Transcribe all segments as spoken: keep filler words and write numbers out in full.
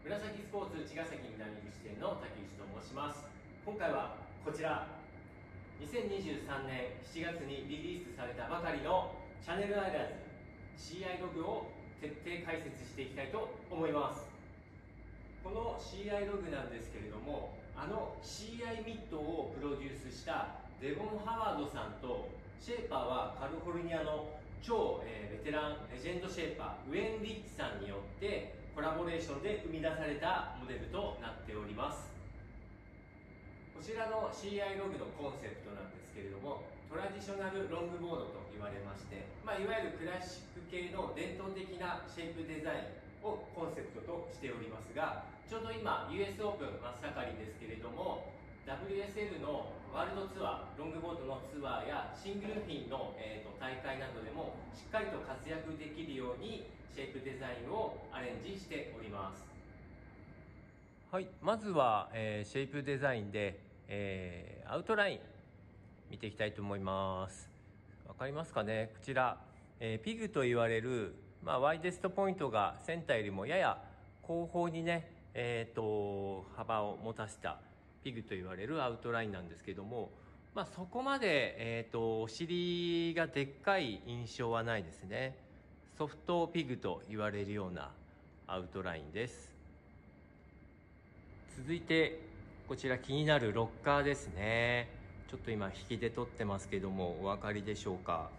紫スポーツ茅ヶ崎南口店の竹内と申します。今回はこちらにせんにじゅうさんねんしちがつにリリースされたばかりのチャンネルアイラーズ シーアイ ログを徹底解説していきたいと思います。この シーアイ ログなんですけれども、あの シーアイ ミットをプロデュースしたデボン・ハワードさんと、シェーパーはカリフォルニアの超、えー、ベテランレジェンドシェーパーウェン・リッチさんによってコラボレーションで生み出されたモデルとなっております。こちらの シーアイ ログのコンセプトなんですけれども、トラディショナルロングボードと言われまして、まあ、いわゆるクラシック系の伝統的なシェイプデザインをコンセプトとしておりますが、ちょうど今 ユーエス オープン真っ盛りですけれども、 ダブリューエスエル のワールドツアー、ロングボードのツアーやシングルフィンの、えーと大会などでもしっかりと活躍できるようにシェイプデザインをアレンジしております。はい、まずは、えー、シェイプデザインで、えー、アウトライン見ていきたいと思います。わかりますかね。こちら、えー、ピグと言われる、まあ、ワイデストポイントがセンターよりもやや後方にね、えー、と幅を持たせたピグと言われるアウトラインなんですけども、まあ、そこまで、えー、とお尻がでっかい印象はないですね。ソフトピグと言われるようなアウトラインです。続いてこちら気になるロッカーですね。ちょっと今引きで撮ってますけども、お分かりでしょうか。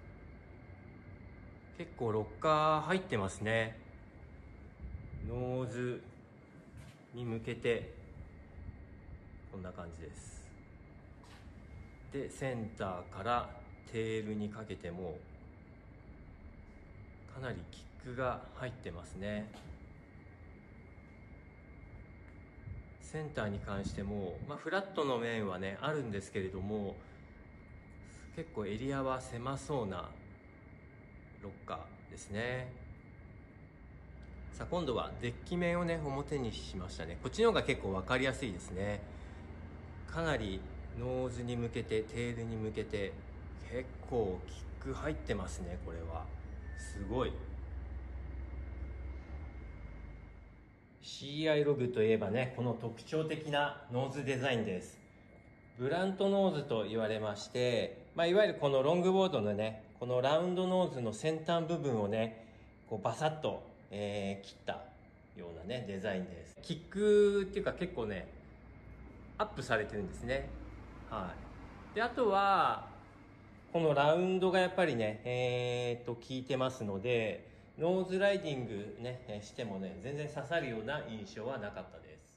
結構ロッカー入ってますね。ノーズに向けてこんな感じです。でセンターからテールにかけてもかなりキックが入ってますね。センターに関しても、まあ、フラットの面はねあるんですけれども、結構エリアは狭そうなロッカーですね。さあ今度はデッキ面をね表にしましたね。こっちの方が結構分かりやすいですね。かなりノーズに向けてテールに向けて結構キック入ってますね。これはすごい。 シーアイ ログといえばね、この特徴的なノーズデザインです。ブラントノーズと言われまして、まあ、いわゆるこのロングボードのねこのラウンドノーズの先端部分をねこうバサッと、えー、切ったようなねデザインです。キックっていうか結構ねアップされてるんですね。はい。であとはこのラウンドがやっぱりねえー、っと効いてますので、ノーズライディングねしてもね全然刺さるような印象はなかったです。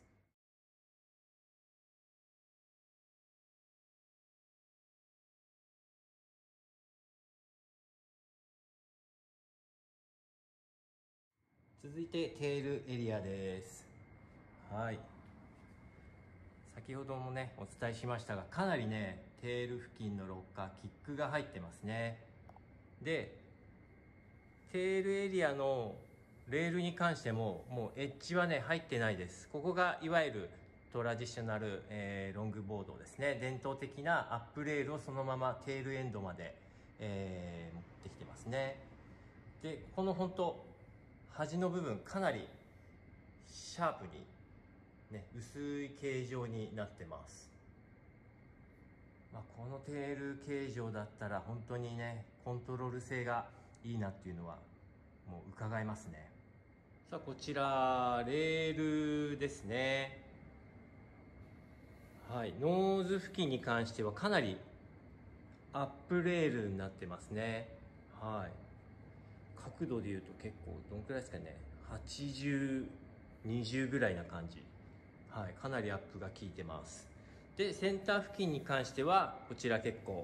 続いてテールエリアです。はい、先ほどもねお伝えしましたが、かなりねテール付近のロッカーキックが入ってますね。でテールエリアのレールに関してももうエッジはね入ってないです。ここがいわゆるトラディショナル、えー、ロングボードですね。伝統的なアップレールをそのままテールエンドまで、えー、持ってきてますね。でこの本当端の部分かなりシャープにね薄い形状になってます。まあ、このテール形状だったら本当にねコントロール性がいいなっていうのはもう伺えますね。さあこちらレールですね。はい、ノーズ付近に関してはかなりアップレールになってますね。はい、角度でいうと結構どんくらいですかね、はちじゅう、にじゅうぐらいな感じ。はい、かなりアップが効いてます。でセンター付近に関してはこちら結構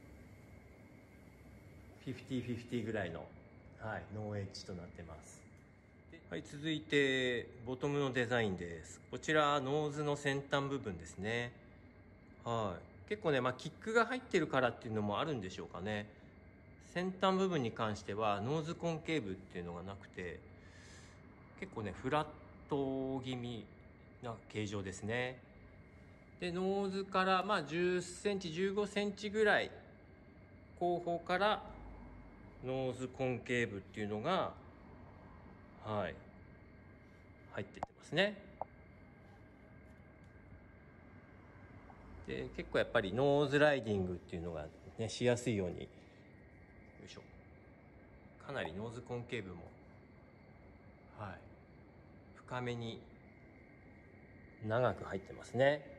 フィフティフィフティぐらいの、はい、ノーエッジとなってます。はい、続いてボトムのデザインです。こちらノーズの先端部分ですね。はい、結構ね、まあ、キックが入ってるからっていうのもあるんでしょうかね。先端部分に関してはノーズコンケーブっていうのがなくて、結構ねフラット気味な形状ですね。でノーズからまあじゅっセンチじゅうごセンチぐらい後方からノーズコンケーブっていうのがはい入ってってますますね。で結構やっぱりノーズライディングっていうのが、ね、しやすいように、よいしょ、かなりノーズコンケーブも、はい、深めに長く入ってますね。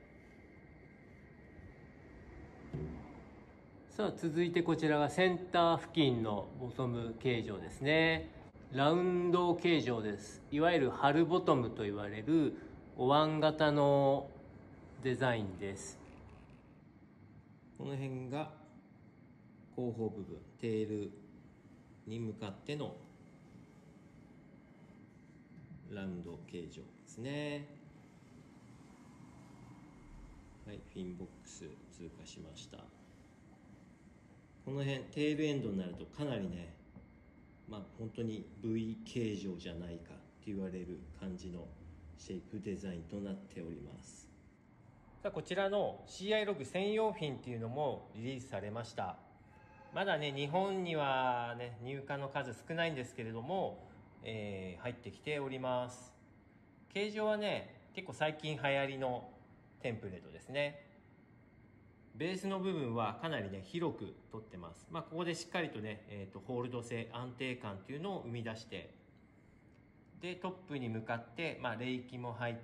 さあ続いてこちらがセンター付近のボトム形状ですね。ラウンド形状です。いわゆるハルボトムと言われるお椀型のデザインです。この辺が後方部分、テールに向かってのラウンド形状ですね。はい、フィンボックス通過しました。この辺テールエンドになるとかなりね、まあ本当に V 形状じゃないかって言われる感じのシェイプデザインとなっております。さあこちらの シーアイ ログ専用フィンっていうのもリリースされました。まだね日本にはね入荷の数少ないんですけれども、えー、入ってきております。形状はね結構最近流行りのテンプレートですね。ベースの部分はかなりね広く取ってます。まあここでしっかりとね、えーと、ホールド性安定感っていうのを生み出して、でトップに向かって、まあ、レイキも入って、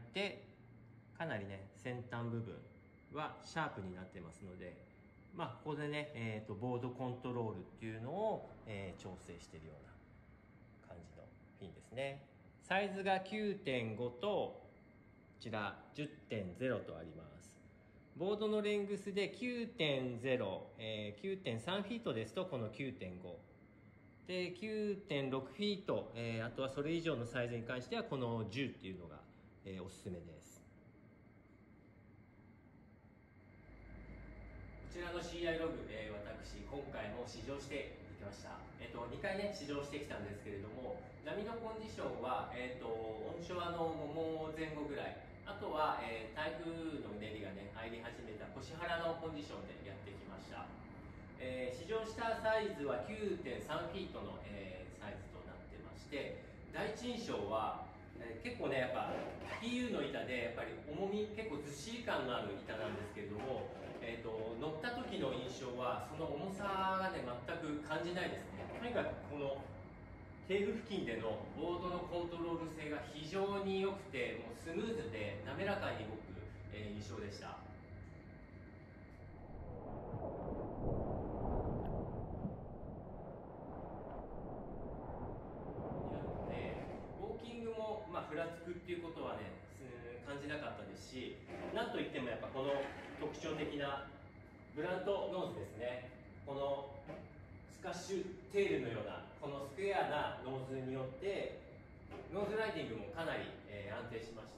かなりね先端部分はシャープになってますので、まあここでね、えーと、ボードコントロールっていうのを、えー、調整しているような感じのフィンですね。サイズが きゅうてんご とこちら じゅってんゼロ とあります。ボードのレングスで きゅうてんゼロ、えー、きゅうてんさんフィートですとこの きゅうてんご で きゅうてんろくフィート、えー、あとはそれ以上のサイズに関してはこのじゅうっていうのが、えー、おすすめです。こちらの シーアイ ログ、えー、私今回も試乗してきました。えっ、ー、とにかいね試乗してきたんですけれども、波のコンディションは、えー、とオンショアの桃前後ぐらい、あとは、えー、台風のうねりがね入り始めた腰原のコンディションでやってきました。えー、試乗したサイズは きゅうてんさんフィートの、えー、サイズとなってまして、第一印象は、えー、結構ねやっぱ ピーユー の板でやっぱり重み結構ずっしり感のある板なんですけれども、えー、と乗った時の印象はその重さがね全く感じないですね。とにかくこのテール付近でのボードのコントロール性が非常に良くて、もうスムーズで滑らかに動く、えー、印象でした。ウォーキングも、まあ、ふらつくっていうことはね感じなかったですし、なんといってもやっぱこの特徴的なブラントノーズですね。このスカッシュテールのようなこのスクエアなノーズによってノーズライディングもかなり、えー、安定しました。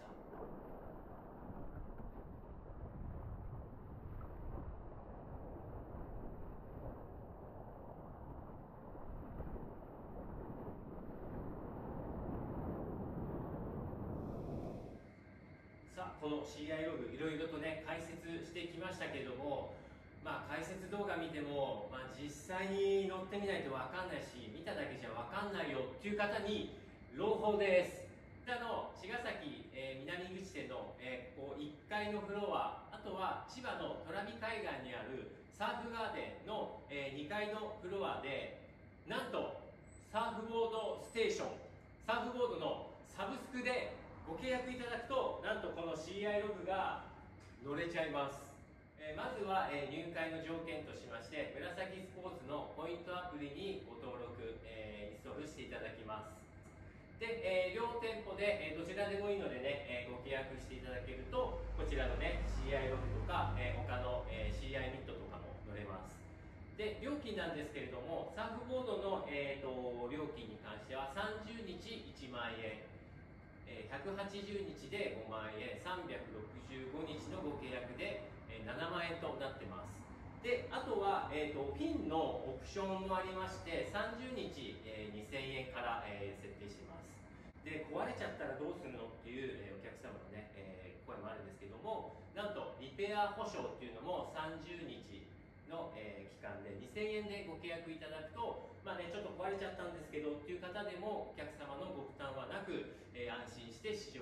さあこの シーアイ ログいろいろとね解説してきましたけれども、まあ解説動画見ても、まあ、実際に乗ってみないと分かんないし、見ただけじゃ分かんないよっていう方に朗報です。あの茅ヶ崎、えー、南口店の、えー、こういっかいのフロア、あとは千葉の虎見海岸にあるサーフガーデンの、えー、にかいのフロアで、なんとサーフボードステーション、サーフボードのサブスクでご契約いただくと、なんとこの シーアイ ログが乗れちゃいます。えー、まずは、えー、入会の条件としまして、紫スポーツのポイントアプリにご登録、えー、インストールしていただきます。で、えー、両店舗で、えー、どちらでもいいのでね、えー、ご契約していただけると、こちらのね シーアイ ログとか、えー、他の、えー、シーアイ ミットとかも乗れます。で料金なんですけれども、サーフボードの、えー、と料金に関してはさんじゅうにちいちまんえん、ひゃくはちじゅうにちでごまんえん、さんびゃくろくじゅうごにちのご契約でななまんえんとなってます。であとは、えーと、フィンのオプションもありまして、さんじゅうにち、えー、にせんえんから、えー、設定しています。で壊れちゃったらどうするのっていう、えー、お客様のね、えー、声もあるんですけども、なんとリペア保証っていうのもさんじゅうにちの、えー、期間でにせんえんでご契約いただくと、まあね、ちょっと壊れちゃったんですけどっていう方でもお客様のご負担はなく、えー、安心して使用ができる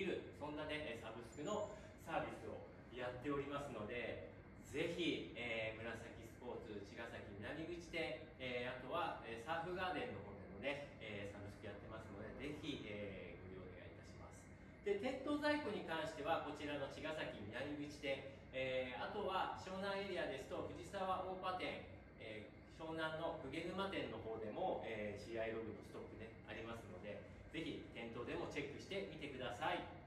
きる、そんなねサブスクのサービスをやっておりますので、ぜひ、えー、紫スポーツ茅ヶ崎南口店、えー、あとは、えー、サーフガーデンの方でもね、えー、サブスクやってますので、ぜひ、えー、ご利用お願いいたします。で、店頭在庫に関してはこちらの茅ヶ崎南口店、えー、あとは湘南エリアですと藤沢大場店、えー湘南の鵠沼店の方でも、えー、シーアイ ログのストックでありますので、ぜひ店頭でもチェックしてみてください。